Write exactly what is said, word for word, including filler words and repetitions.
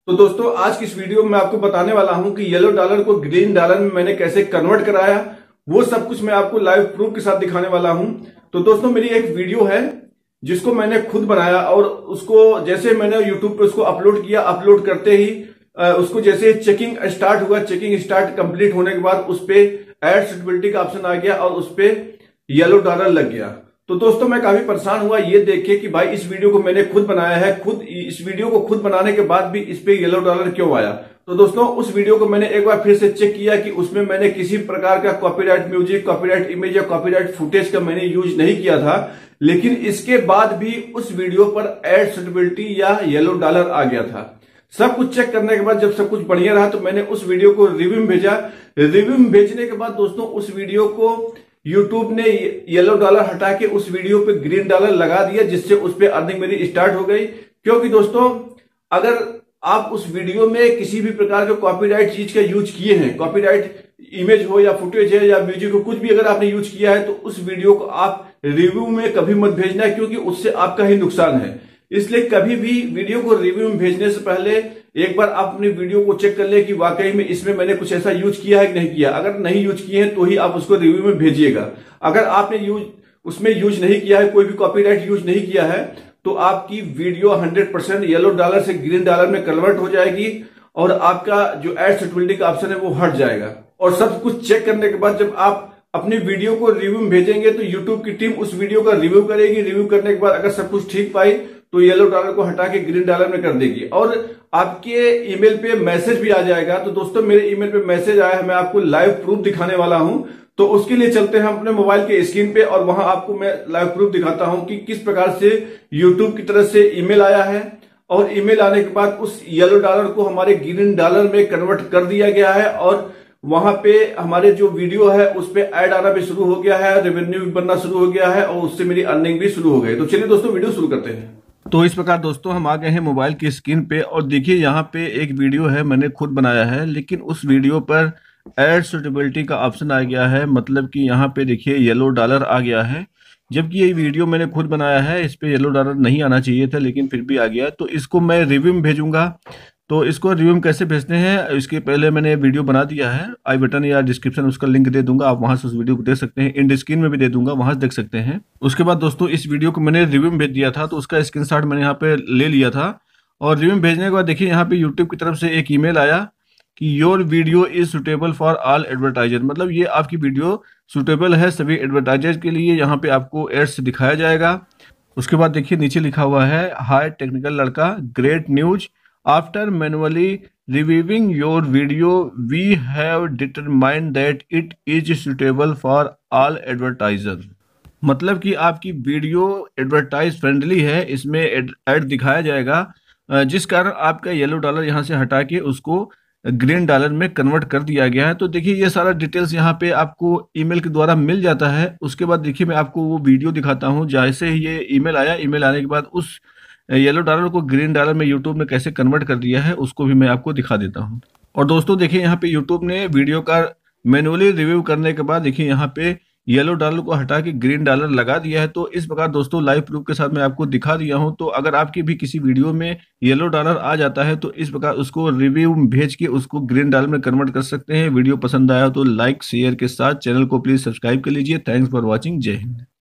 तो दोस्तों आज की इस वीडियो में मैं आपको बताने वाला हूं कि येलो डॉलर को ग्रीन डॉलर में मैंने कैसे कन्वर्ट कराया, वो सब कुछ मैं आपको लाइव प्रूफ के साथ दिखाने वाला हूं। तो दोस्तों मेरी एक वीडियो है जिसको मैंने खुद बनाया और उसको जैसे मैंने यूट्यूब पे उसको अपलोड किया, अपलोड करते ही उसको जैसे चेकिंग स्टार्ट हुआ, चेकिंग स्टार्ट कंप्लीट होने के बाद उस पे एड सुटेबिलिटी का ऑप्शन आ गया और उस पे येलो डॉलर लग गया। तो दोस्तों मैं काफी परेशान हुआ ये देख के कि भाई इस वीडियो को मैंने खुद बनाया है, खुद इस वीडियो को खुद बनाने के बाद भी इस पे येलो डॉलर क्यों आया। तो दोस्तों उस वीडियो को मैंने एक बार फिर से चेक किया कि उसमें मैंने किसी प्रकार का कॉपीराइट म्यूजिक, कॉपीराइट इमेज या कॉपीराइट फुटेज का मैंने यूज नहीं किया था, लेकिन इसके बाद भी उस वीडियो पर एड सुटेबिलिटी या येलो डॉलर आ गया था। सब कुछ चेक करने के बाद जब सब कुछ बढ़िया रहा तो मैंने उस वीडियो को रिव्यू में भेजा। रिव्यू में भेजने के बाद दोस्तों उस वीडियो को यूट्यूब ने येलो डॉलर हटा के उस वीडियो पे ग्रीन डॉलर लगा दिया, जिससे उस पे अर्निंग मेरी स्टार्ट हो गई। क्योंकि दोस्तों अगर आप उस वीडियो में किसी भी प्रकार के कॉपीराइट चीज का यूज किए हैं, कॉपीराइट इमेज हो या फुटेज है या म्यूजिक हो, कुछ भी अगर आपने यूज किया है तो उस वीडियो को आप रिव्यू में कभी मत भेजना, क्योंकि उससे आपका ही नुकसान है। इसलिए कभी भी वीडियो को रिव्यू में भेजने से पहले एक बार आप अपनी वीडियो को चेक कर ले कि वाकई में इसमें मैंने कुछ ऐसा यूज किया है कि नहीं किया। अगर नहीं यूज किए हैं तो ही आप उसको रिव्यू में भेजिएगा। अगर आपने यूज उसमें यूज नहीं किया है, कोई भी कॉपीराइट यूज नहीं किया है, तो आपकी video hundred percent yellow dollar से ग्रीन डॉलर में कन्वर्ट हो जाएगी और आपका जो एड सुटेबिलिटी का ऑप्शन है वो हट जाएगा। और सब कुछ चेक करने के बाद जब आप अपनी वीडियो को रिव्यू में भेजेंगे तो यूट्यूब की टीम उस वीडियो का रिव्यू करेगी। रिव्यू करने के बाद अगर सब कुछ ठीक पाई तो येलो डॉलर को हटा के ग्रीन डॉलर में कर देगी और आपके ईमेल पे मैसेज भी आ जाएगा। तो दोस्तों मेरे ईमेल पे मैसेज आया है, मैं आपको लाइव प्रूफ दिखाने वाला हूं। तो उसके लिए चलते हैं अपने मोबाइल के स्क्रीन पे और वहां आपको मैं लाइव प्रूफ दिखाता हूं कि किस प्रकार से यूट्यूब की तरफ से ईमेल आया है और ईमेल आने के बाद उस येलो डॉलर को हमारे ग्रीन डॉलर में कन्वर्ट कर दिया गया है और वहां पे हमारे जो वीडियो है उस पे ऐड आना भी शुरू हो गया है, रेवेन्यू भी बनना शुरू हो गया है और उससे मेरी अर्निंग भी शुरू हो गई। तो चलिए दोस्तों वीडियो शुरू करते हैं। तो इस प्रकार दोस्तों हम आ गए हैं मोबाइल की स्क्रीन पे और देखिए यहाँ पे एक वीडियो है, मैंने खुद बनाया है, लेकिन उस वीडियो पर एड सुटेबिलिटी का ऑप्शन आ गया है। मतलब कि यहाँ पे देखिए येलो डॉलर आ गया है, जबकि ये वीडियो मैंने खुद बनाया है, इस पे येलो डॉलर नहीं आना चाहिए था लेकिन फिर भी आ गया। तो इसको मैं रिव्यू में भेजूंगा। तो इसको रिव्यू में कैसे भेजते हैं, इसके पहले मैंने वीडियो बना दिया है, आई बटन या डिस्क्रिप्शन उसका लिंक दे दूंगा, आप वहां से उस वीडियो को देख सकते हैं। इंड स्क्रीन में भी दे दूंगा, वहां से देख सकते हैं। उसके बाद दोस्तों इस वीडियो को मैंने रिव्यू में भेज दिया था, तो उसका स्क्रीनशॉट मैंने यहाँ पे ले लिया था और रिव्यू में भेजने के बाद देखिए यहाँ पे यूट्यूब की तरफ से एक ईमेल आया कि your video is suitable for all advertiser. मतलब ये आपकी वीडियो सुटेबल है सभी एडवर्टाइजर के लिए, यहाँ पे आपको एड्स दिखाया जाएगा। उसके बाद देखिए नीचे लिखा हुआ है, hi technical Ladka, great news, after manually reviewing your video we have determined that it is suitable for all advertiser. मतलब कि आपकी वीडियो एडवर्टाइज फ्रेंडली है, इसमें एड दिखाया जाएगा, जिस कारण आपका येलो डॉलर यहाँ से हटा के उसको ग्रीन डॉलर में कन्वर्ट कर दिया गया है। तो देखिए ये सारा डिटेल्स यहाँ पे आपको ईमेल के द्वारा मिल जाता है। उसके बाद देखिए मैं आपको वो वीडियो दिखाता हूँ, जैसे ही ये ईमेल आया, ईमेल आने के बाद उस येलो डॉलर को ग्रीन डॉलर में यूट्यूब ने कैसे कन्वर्ट कर दिया है उसको भी मैं आपको दिखा देता हूं। और दोस्तों देखिए यहाँ पे यूट्यूब ने वीडियो का मैनुअली रिव्यू करने के बाद देखिए यहाँ पे येलो डॉलर को हटा के ग्रीन डॉलर लगा दिया है। तो इस प्रकार दोस्तों लाइव प्रूफ के साथ मैं आपको दिखा दिया हूं। तो अगर आपकी भी किसी वीडियो में येलो डॉलर आ जाता है तो इस प्रकार उसको रिव्यू में भेज के उसको ग्रीन डॉलर में कन्वर्ट कर सकते हैं। वीडियो पसंद आया तो लाइक शेयर के साथ चैनल को प्लीज सब्सक्राइब कर लीजिए। थैंक्स फॉर वॉचिंग, जय हिंद।